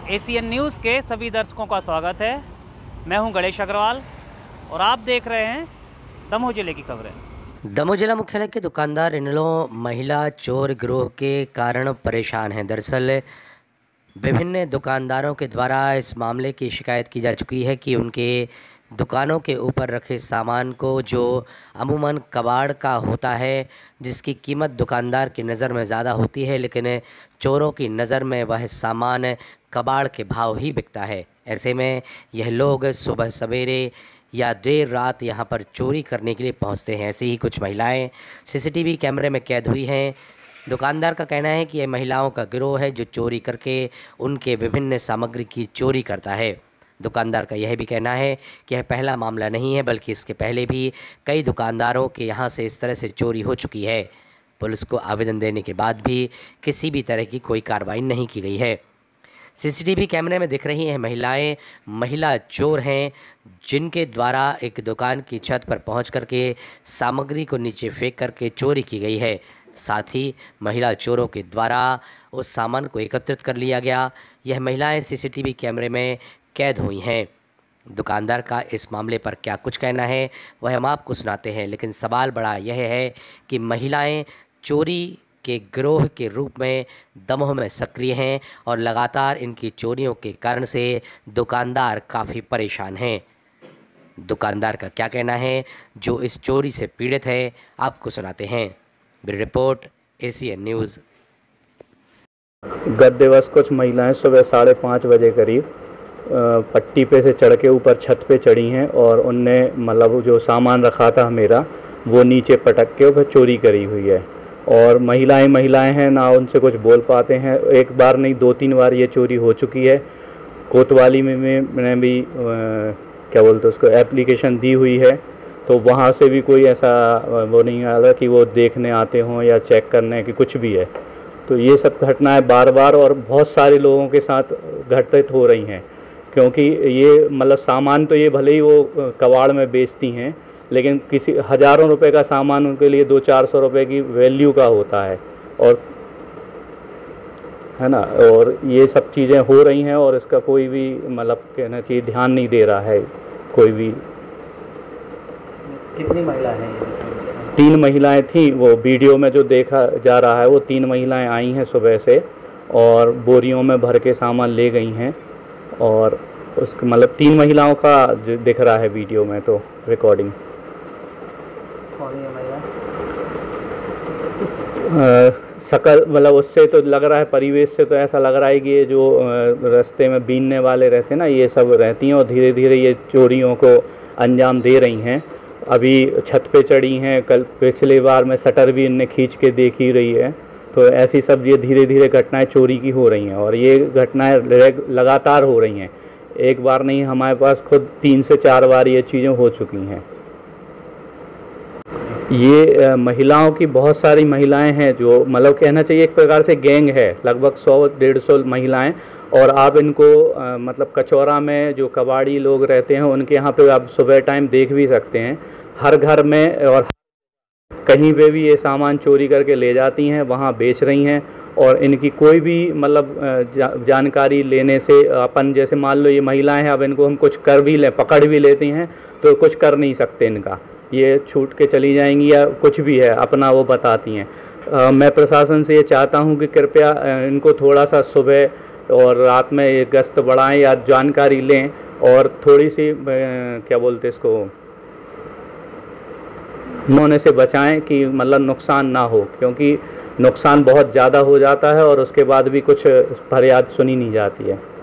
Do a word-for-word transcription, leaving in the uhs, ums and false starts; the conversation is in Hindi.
एसीएन न्यूज़ के सभी दर्शकों का स्वागत है। मैं हूं गणेश अग्रवाल और आप देख रहे हैं दमोह जिले की खबरें। दमोह जिला मुख्यालय के दुकानदार इन दिनों महिला चोर गिरोह के कारण परेशान हैं। दरअसल विभिन्न दुकानदारों के द्वारा इस मामले की शिकायत की जा चुकी है कि उनके दुकानों के ऊपर रखे सामान को, जो अमूमन कबाड़ का होता है, जिसकी कीमत दुकानदार की नज़र में ज़्यादा होती है, लेकिन चोरों की नज़र में वह सामान कबाड़ के भाव ही बिकता है। ऐसे में यह लोग सुबह सवेरे या देर रात यहां पर चोरी करने के लिए पहुंचते हैं। ऐसी ही कुछ महिलाएं सीसीटीवी कैमरे में कैद हुई हैं। दुकानदार का कहना है कि यह महिलाओं का गिरोह है जो चोरी करके उनके विभिन्न सामग्री की चोरी करता है। दुकानदार का यह भी कहना है कि यह पहला मामला नहीं है, बल्कि इसके पहले भी कई दुकानदारों के यहाँ से इस तरह से चोरी हो चुकी है। पुलिस को आवेदन देने के बाद भी किसी भी तरह की कोई कार्रवाई नहीं की गई है। सीसीटीवी कैमरे में दिख रही हैं महिलाएं महिला चोर हैं, जिनके द्वारा एक दुकान की छत पर पहुंच करके सामग्री को नीचे फेंक करके चोरी की गई है। साथ ही महिला चोरों के द्वारा उस सामान को एकत्रित कर लिया गया। यह महिलाएं सीसीटीवी कैमरे में कैद हुई हैं। दुकानदार का इस मामले पर क्या कुछ कहना है वह हम आपको सुनाते हैं, लेकिन सवाल बड़ा यह है कि महिलाएं चोरी के गिरोह के रूप में दमोह में सक्रिय हैं और लगातार इनकी चोरियों के कारण से दुकानदार काफ़ी परेशान हैं। दुकानदार का क्या कहना है जो इस चोरी से पीड़ित है, आपको सुनाते हैं। Bureau report, ACN news. गत दिवस कुछ महिलाएं सुबह साढ़े पाँच बजे करीब पट्टी पे से चढ़ के ऊपर छत पे चढ़ी हैं और उनने मतलब जो सामान रखा था मेरा वो नीचे पटक के फिर चोरी करी हुई है। और महिलाएं महिलाएं हैं ना, उनसे कुछ बोल पाते हैं। एक बार नहीं दो तीन बार ये चोरी हो चुकी है। कोतवाली में मैंने भी आ, क्या बोलते उसको एप्लीकेशन दी हुई है, तो वहाँ से भी कोई ऐसा वो नहीं आ रहा कि वो देखने आते हों या चेक करने की कुछ भी है। तो ये सब घटनाएं बार बार और बहुत सारे लोगों के साथ घटित हो रही हैं, क्योंकि ये मतलब सामान तो ये भले ही वो कबाड़ में बेचती हैं, लेकिन किसी हज़ारों रुपए का सामान उनके लिए दो चार सौ रुपये की वैल्यू का होता है, और है ना। और ये सब चीज़ें हो रही हैं और इसका कोई भी मतलब कहना चाहिए ध्यान नहीं दे रहा है कोई भी। कितनी महिलाएं हैं? तीन महिलाएं थीं। वो वीडियो में जो देखा जा रहा है वो तीन महिलाएं आई हैं सुबह से और बोरियों में भर के सामान ले गई हैं। और उसके मतलब तीन महिलाओं का दिख रहा है वीडियो में तो रिकॉर्डिंग। कौन है महिला? शकल मतलब उससे तो लग रहा है, परिवेश से तो ऐसा लग रहा है कि ये जो रास्ते में बीनने वाले रहते हैं ना, ये सब रहती हैं और धीरे धीरे ये चोरियों को अंजाम दे रही हैं। अभी छत पे चढ़ी हैं, कल पिछले बार में शटर भी इनने खींच के देख ही रही है। तो ऐसी सब ये धीरे धीरे घटनाएं चोरी की हो रही हैं और ये घटनाएं लगातार हो रही हैं। एक बार नहीं, हमारे पास खुद तीन से चार बार ये चीज़ें हो चुकी हैं। ये महिलाओं की बहुत सारी महिलाएं हैं जो मतलब कहना चाहिए एक प्रकार से गैंग है, लगभग सौ डेढ़ सौ महिलाएं। और आप इनको आ, मतलब कचौरा में जो कबाड़ी लोग रहते हैं उनके यहाँ पे आप सुबह टाइम देख भी सकते हैं। हर घर में और कहीं पे भी ये सामान चोरी करके ले जाती हैं, वहाँ बेच रही हैं। और इनकी कोई भी मतलब जा, जानकारी लेने से अपन जैसे मान लो ये महिलाएं हैं, अब इनको हम कुछ कर भी लें, पकड़ भी लेती हैं तो कुछ कर नहीं सकते इनका, ये छूट के चली जाएंगी या कुछ भी है अपना वो बताती हैं। आ, मैं प्रशासन से ये चाहता हूँ कि कृपया इनको थोड़ा सा सुबह और रात में ये गश्त बढ़ाएं या जानकारी लें और थोड़ी सी क्या बोलते इसको होने से बचाएं कि मतलब नुकसान ना हो, क्योंकि नुकसान बहुत ज़्यादा हो जाता है और उसके बाद भी कुछ फरियाद सुनी नहीं जाती है।